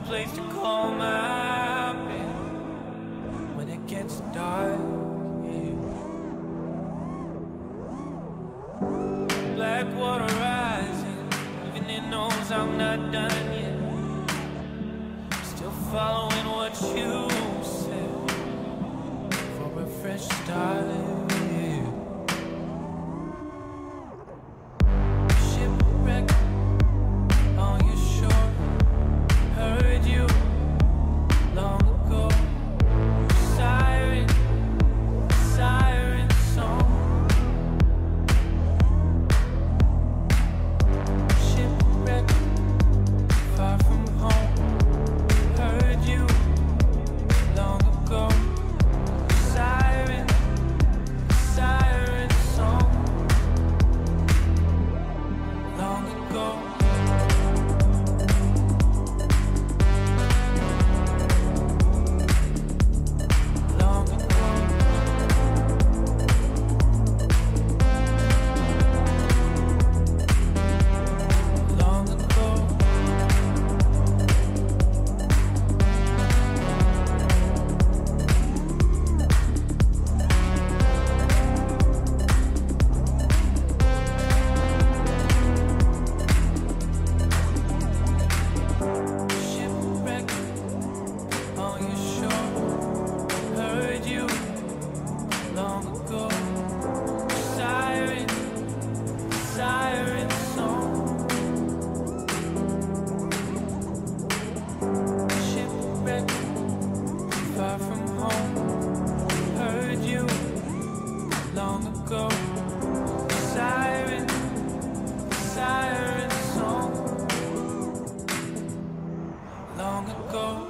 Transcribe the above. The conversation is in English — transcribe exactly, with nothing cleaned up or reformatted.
place to call my bed when it gets dark. Yeah. Black water rising, even it knows I'm not done yet. Still following what you said for a fresh start. Yeah. Shipwreck on your shore, heard you long ago. Siren, siren song. Shipwreck, far from home, heard you long ago. Siren, siren song. Long ago. Long ago. Long ago. Shipwreck on your shore, heard you long ago. Siren, siren song. Shipwreck, far from home, heard you long ago. Siren, siren song. Long ago.